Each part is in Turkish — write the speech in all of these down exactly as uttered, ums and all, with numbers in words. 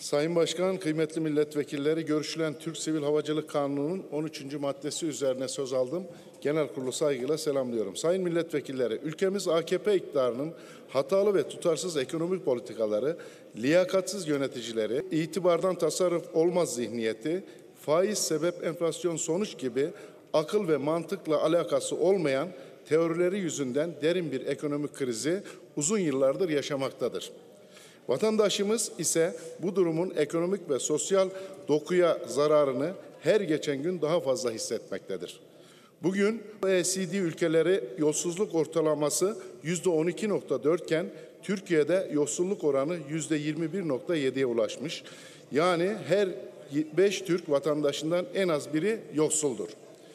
Sayın Başkan, kıymetli milletvekilleri, görüşülen Türk Sivil Havacılık Kanunu'nun on üçüncü maddesi üzerine söz aldım. Genel kurulu saygıyla selamlıyorum. Sayın milletvekilleri, ülkemiz A K P iktidarının hatalı ve tutarsız ekonomik politikaları, liyakatsiz yöneticileri, itibardan tasarruf olmaz zihniyeti, faiz sebep enflasyon sonuç gibi akıl ve mantıkla alakası olmayan teorileri yüzünden derin bir ekonomik krizi uzun yıllardır yaşamaktadır. Vatandaşımız ise bu durumun ekonomik ve sosyal dokuya zararını her geçen gün daha fazla hissetmektedir. Bugün O E C D ülkeleri yolsuzluk ortalaması yüzde on iki nokta dört iken Türkiye'de yolsuzluk oranı yüzde yirmi bir nokta yediye ulaşmış. Yani her beş Türk vatandaşından en az biri yoksuldur.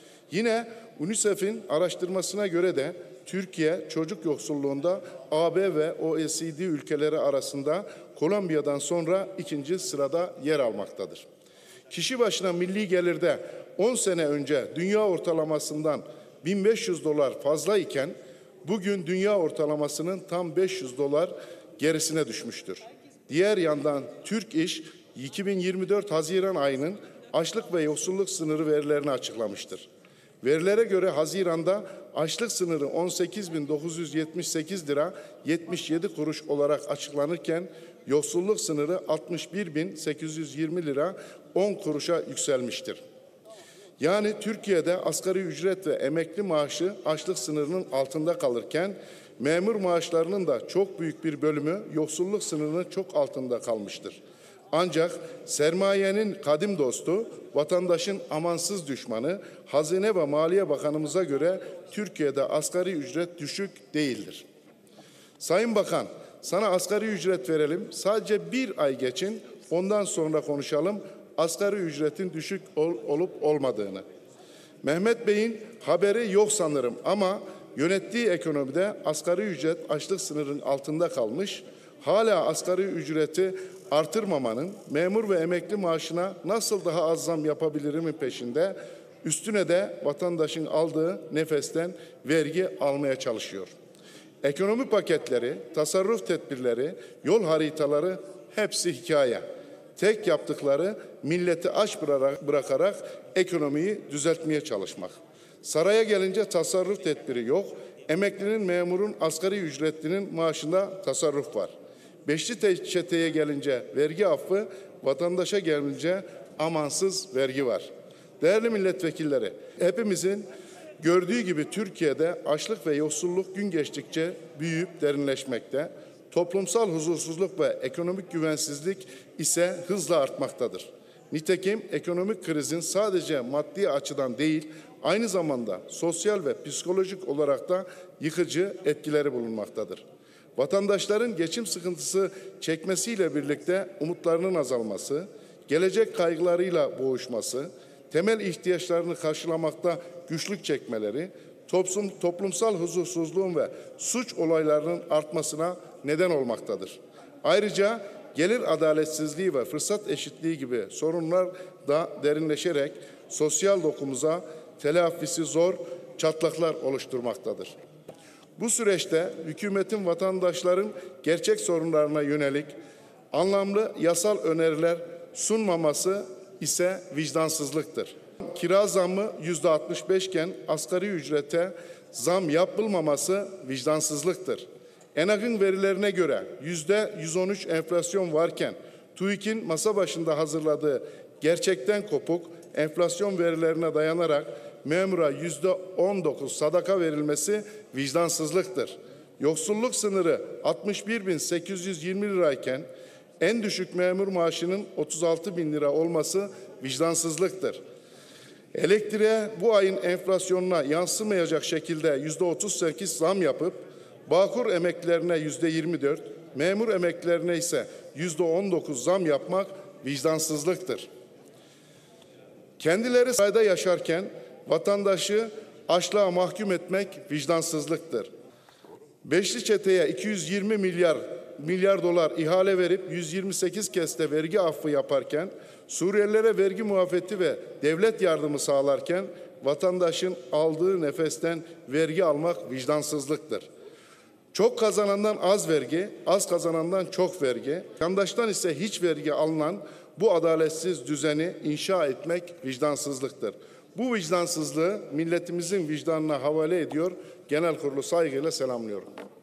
Yine UNICEF'in araştırmasına göre de Türkiye çocuk yoksulluğunda A B ve O E C D ülkeleri arasında Kolombiya'dan sonra ikinci sırada yer almaktadır. Kişi başına milli gelirde on sene önce dünya ortalamasından bin beş yüz dolar fazla iken bugün dünya ortalamasının tam beş yüz dolar gerisine düşmüştür. Diğer yandan Türk İş iki bin yirmi dört Haziran ayının açlık ve yoksulluk sınırı verilerini açıklamıştır. Verilere göre Haziran'da açlık sınırı on sekiz bin dokuz yüz yetmiş sekiz lira yetmiş yedi kuruş olarak açıklanırken yoksulluk sınırı altmış bir bin sekiz yüz yirmi lira on kuruşa yükselmiştir. Yani Türkiye'de asgari ücret ve emekli maaşı açlık sınırının altında kalırken memur maaşlarının da çok büyük bir bölümü yoksulluk sınırının çok altında kalmıştır. Ancak sermayenin kadim dostu, vatandaşın amansız düşmanı, Hazine ve Maliye Bakanımıza göre Türkiye'de asgari ücret düşük değildir. Sayın Bakan, sana asgari ücret verelim, sadece bir ay geçin, ondan sonra konuşalım asgari ücretin düşük ol, olup olmadığını. Mehmet Bey'in haberi yok sanırım ama yönettiği ekonomide asgari ücret açlık sınırının altında kalmış, hala asgari ücreti artırmamanın, memur ve emekli maaşına nasıl daha az zam yapabilirimin peşinde, üstüne de vatandaşın aldığı nefesten vergi almaya çalışıyor. Ekonomi paketleri, tasarruf tedbirleri, yol haritaları hepsi hikaye. Tek yaptıkları milleti aç bırakarak ekonomiyi düzeltmeye çalışmak. Saraya gelince tasarruf tedbiri yok, emeklinin, memurun, asgari ücretlinin maaşında tasarruf var. Beşli çeteye gelince vergi affı, vatandaşa gelince amansız vergi var. Değerli milletvekilleri, hepimizin gördüğü gibi Türkiye'de açlık ve yoksulluk gün geçtikçe büyüyüp derinleşmekte. Toplumsal huzursuzluk ve ekonomik güvensizlik ise hızla artmaktadır. Nitekim ekonomik krizin sadece maddi açıdan değil, aynı zamanda sosyal ve psikolojik olarak da yıkıcı etkileri bulunmaktadır. Vatandaşların geçim sıkıntısı çekmesiyle birlikte umutlarının azalması, gelecek kaygılarıyla boğuşması, temel ihtiyaçlarını karşılamakta güçlük çekmeleri, toplum, toplumsal huzursuzluğun ve suç olaylarının artmasına neden olmaktadır. Ayrıca gelir adaletsizliği ve fırsat eşitliği gibi sorunlar da derinleşerek sosyal dokumuza telafisi zor çatlaklar oluşturmaktadır. Bu süreçte hükümetin vatandaşların gerçek sorunlarına yönelik anlamlı yasal öneriler sunmaması ise vicdansızlıktır. Kira zammı yüzde altmış beş iken asgari ücrete zam yapılmaması vicdansızlıktır. ENAG'ın verilerine göre yüzde yüz on üç enflasyon varken TÜİK'in masa başında hazırladığı gerçekten kopuk enflasyon verilerine dayanarak memura yüzde on dokuz sadaka verilmesi vicdansızlıktır. Yoksulluk sınırı altmış bir bin sekiz yüz yirmi lirayken en düşük memur maaşının otuz altı bin lira olması vicdansızlıktır. Elektriğe bu ayın enflasyonuna yansımayacak şekilde yüzde otuz sekiz zam yapıp Bağkur emeklilerine yüzde yirmi dört, memur emeklilerine ise yüzde on dokuz zam yapmak vicdansızlıktır. Kendileri sarayda yaşarken vatandaşı açlığa mahkum etmek vicdansızlıktır. Beşli çeteye iki yüz yirmi milyar milyar dolar ihale verip yüz yirmi sekiz kez de vergi affı yaparken, Suriyelilere vergi muafiyeti ve devlet yardımı sağlarken vatandaşın aldığı nefesten vergi almak vicdansızlıktır. Çok kazanandan az vergi, az kazanandan çok vergi, yandaştan ise hiç vergi alınan bu adaletsiz düzeni inşa etmek vicdansızlıktır. Bu vicdansızlığı milletimizin vicdanına havale ediyor, genel kurulu saygıyla selamlıyorum.